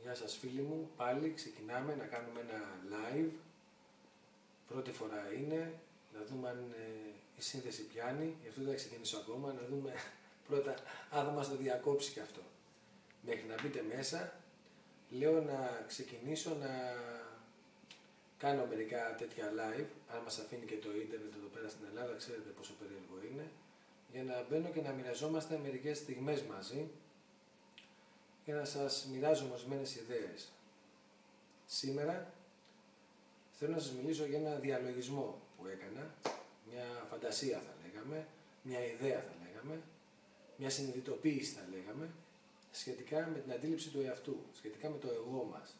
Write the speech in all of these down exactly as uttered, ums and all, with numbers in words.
Γεια σας φίλοι μου, πάλι ξεκινάμε να κάνουμε ένα live. Πρώτη φορά είναι, να δούμε αν ε, η σύνδεση πιάνει, γι' αυτό δεν θα ξεκινήσω ακόμα, να δούμε πρώτα αν θα μας το διακόψει και αυτό. Μέχρι να μπείτε μέσα, λέω να ξεκινήσω να κάνω μερικά τέτοια live, αν μας αφήνει και το ίντερνετ εδώ πέρα στην Ελλάδα, ξέρετε πόσο περίεργο είναι, για να μπαίνω και να μοιραζόμαστε μερικές στιγμές μαζί, για να σας μοιράζω ορισμένες ιδέες. Σήμερα θέλω να σας μιλήσω για ένα διαλογισμό που έκανα, μια φαντασία θα λέγαμε, μια ιδέα θα λέγαμε, μια συνειδητοποίηση θα λέγαμε, σχετικά με την αντίληψη του εαυτού, σχετικά με το εγώ μας.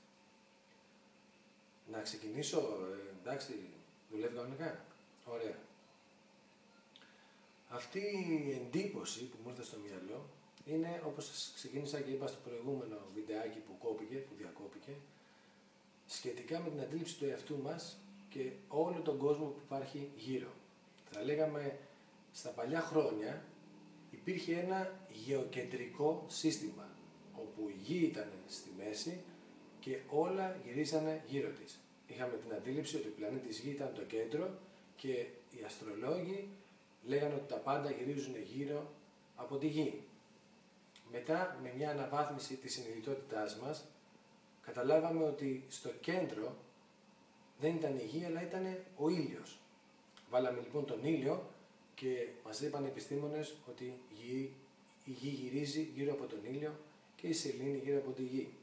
Να ξεκινήσω, ε, εντάξει, δουλεύει κανονικά, ωραία. Αυτή η εντύπωση που μου ήρθε στο μυαλό είναι, όπως ξεκίνησα και είπα στο προηγούμενο βιντεάκι που κόπηκε, που διακόπηκε, σχετικά με την αντίληψη του εαυτού μας και όλο τον κόσμο που υπάρχει γύρω. Θα λέγαμε, στα παλιά χρόνια υπήρχε ένα γεωκεντρικό σύστημα, όπου η γη ήταν στη μέση και όλα γυρίζανε γύρω της. Είχαμε την αντίληψη ότι ο πλανήτης Γη ήταν το κέντρο και οι αστρολόγοι λέγανε ότι τα πάντα γυρίζουν γύρω από τη Γη. Μετά, με μια αναβάθμιση της συνειδητότητάς μας, καταλάβαμε ότι στο κέντρο δεν ήταν η Γη, αλλά ήταν ο ήλιος. Βάλαμε λοιπόν τον ήλιο και μας είπαν οι επιστήμονες ότι η Γη, η Γη γυρίζει γύρω από τον ήλιο και η σελήνη γύρω από τη Γη.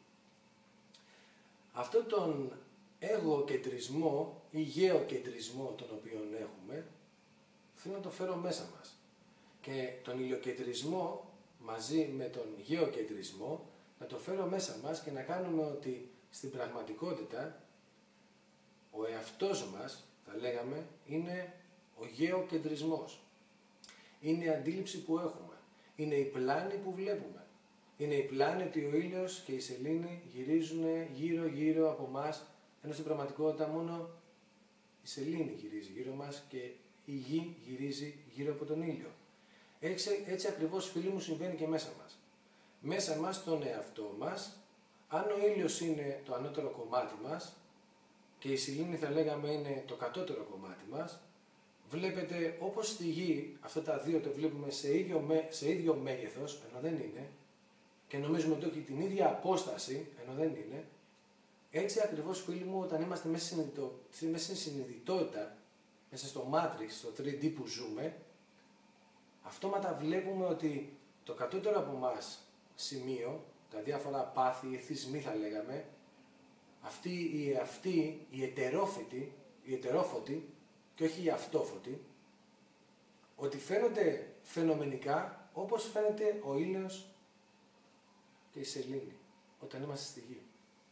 Αυτό τον εγωκεντρισμό ή γεωκεντρισμό τον οποίο έχουμε, θέλω να το φέρω μέσα μας. Και τον ηλιοκεντρισμό μαζί με τον γεωκεντρισμό να το φέρω μέσα μας και να κάνουμε ότι στην πραγματικότητα ο εαυτός μας, θα λέγαμε, είναι ο γεωκεντρισμός. Είναι η αντίληψη που έχουμε. Είναι η πλάνη που βλέπουμε. Είναι η πλάνη ότι ο ήλιος και η σελήνη γυρίζουν γύρω-γύρω από μας, ενώ στην πραγματικότητα μόνο η σελήνη γυρίζει γύρω μας και η γη γυρίζει γύρω από τον ήλιο. Έτσι, έτσι ακριβώς, φίλοι μου, συμβαίνει και μέσα μας. Μέσα μας, στον εαυτό μας, αν ο ήλιος είναι το ανώτερο κομμάτι μας και η σελήνη, θα λέγαμε, είναι το κατώτερο κομμάτι μας, βλέπετε όπως στη γη, αυτά τα δύο το βλέπουμε σε ίδιο, σε ίδιο μέγεθος, ενώ δεν είναι, και νομίζουμε ότι έχει την ίδια απόσταση, ενώ δεν είναι. Έτσι ακριβώς, φίλοι μου, όταν είμαστε μέσα στην συνειδητότητα, μέσα στο Matrix, στο θρι ντι που ζούμε, αυτόματα βλέπουμε ότι το κατώτερο από μας σημείο, τα διάφορα πάθη, οι εθισμοί θα λέγαμε, αυτοί οι εαυτοί, οι ετερόφωτοι, οι ετερόφωτοι και όχι οι αυτόφωτοι, ότι φαίνονται φαινομενικά όπως φαίνεται ο ήλιος και η σελήνη όταν είμαστε στη γη.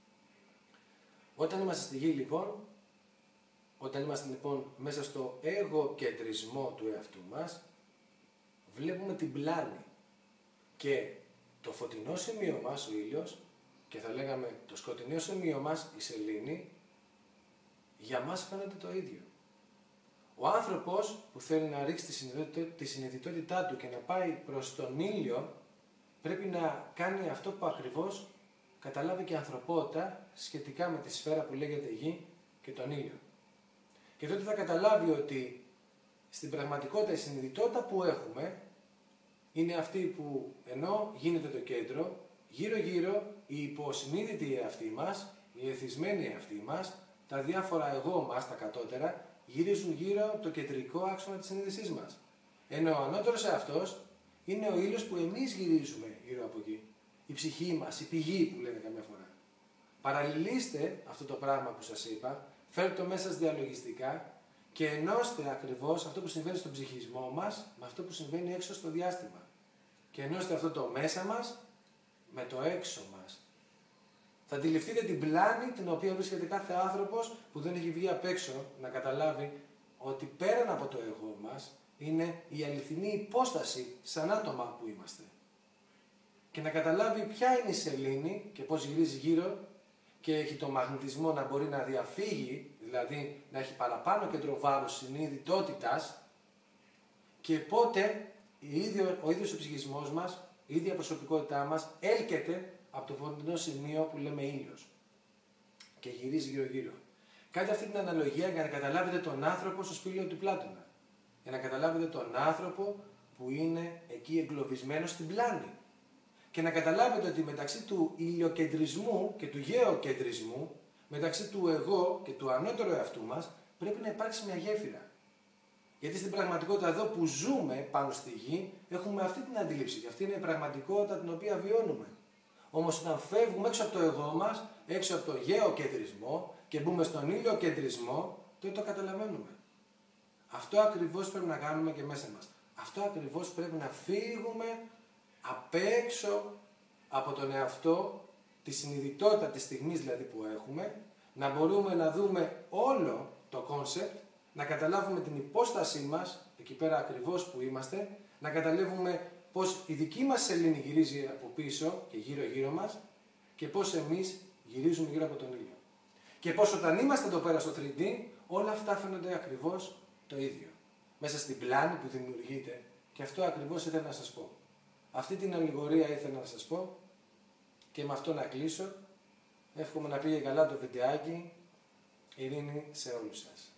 Όταν είμαστε στη γη λοιπόν, όταν είμαστε λοιπόν μέσα στο εγωκεντρισμό του εαυτού μας, βλέπουμε την πλάνη και το φωτεινό σημείο μας, ο ήλιος, και θα λέγαμε το σκοτεινό σημείο μας, η σελήνη, για μας φαίνεται το ίδιο. Ο άνθρωπος που θέλει να ρίξει τη συνειδητότητά του και να πάει προς τον ήλιο, πρέπει να κάνει αυτό που ακριβώς καταλάβει και η ανθρωπότητα σχετικά με τη σφαίρα που λέγεται Γη και τον ήλιο. Και τότε θα καταλάβει ότι στην πραγματικότητα η συνειδητότητα που έχουμε είναι αυτή που, ενώ γίνεται το κέντρο, γύρω-γύρω η υποσυνείδητη εαυτή μας, η εθισμένη εαυτή μας, τα διάφορα εγώ μας, τα κατώτερα, γυρίζουν γύρω από το κεντρικό άξονα της συνείδησής μας. Ενώ ο ανώτερος εαυτός είναι ο ήλιος που εμείς γυρίζουμε γύρω από εκεί. Η ψυχή μας, η πηγή που λένε καμιά φορά. Παραλληλήστε αυτό το πράγμα που σας είπα, φέρτε το μέσα σας διαλογιστικά και ενώστε ακριβώς αυτό που συμβαίνει στον ψυχισμό μας με αυτό που συμβαίνει έξω στο διάστημα. Και ενώστε αυτό το μέσα μας με το έξω μας. Θα αντιληφθείτε την πλάνη την οποία βρίσκεται κάθε άνθρωπος που δεν έχει βγει απ' έξω να καταλάβει ότι πέραν από το εγώ μας είναι η αληθινή υπόσταση σαν άτομα που είμαστε. Και να καταλάβει ποια είναι η σελήνη και πώς γυρίζει γύρω και έχει το μαγνητισμό να μπορεί να διαφύγει, δηλαδή να έχει παραπάνω κέντρο βάρους συνειδητότητας και πότε ο ίδιος ο ψυχισμός μας, η ίδια προσωπικότητά μας έλκεται από το φωτεινό σημείο που λέμε ήλιος και γυρίζει γύρω-γύρω. Κάντε αυτή την αναλογία για να καταλάβετε τον άνθρωπο στο σπήλαιο του Πλάτωνα. Για να καταλάβετε τον άνθρωπο που είναι εκεί εγκλωβισμένος στην πλάνη. Και να καταλάβετε ότι μεταξύ του ηλιοκεντρισμού και του γεωκεντρισμού, μεταξύ του εγώ και του ανώτερου εαυτού μας, πρέπει να υπάρξει μια γέφυρα. Γιατί στην πραγματικότητα εδώ που ζούμε πάνω στη γη, έχουμε αυτή την αντίληψη και αυτή είναι η πραγματικότητα την οποία βιώνουμε. Όμως όταν φεύγουμε έξω από το εγώ μας, έξω από το γεωκεντρισμό και μπούμε στον ηλιοκεντρισμό, τότε το καταλαβαίνουμε. Αυτό ακριβώς πρέπει να κάνουμε και μέσα μας. Αυτό ακριβώς πρέπει να φύγουμε απ' έξω από τον εαυτό, τη συνειδητότητα της στιγμής δηλαδή που έχουμε, να μπορούμε να δούμε όλο το κόνσεπτ, να καταλάβουμε την υπόστασή μας, εκεί πέρα ακριβώς που είμαστε, να καταλάβουμε πώς η δική μας σελήνη γυρίζει από πίσω και γύρω-γύρω μας και πώς εμείς γυρίζουμε γύρω από τον ήλιο. Και πώς όταν είμαστε εδώ πέρα στο θρι ντι, όλα αυτά φαίνονται ακριβώς το ίδιο. Μέσα στην πλάνη που δημιουργείται, και αυτό ακριβώς ήθελα να σας πω. Αυτή την αλληγορία ήθελα να σας πω και με αυτό να κλείσω. Εύχομαι να πήγε καλά το βιντεάκι. Ειρήνη σε όλους σας.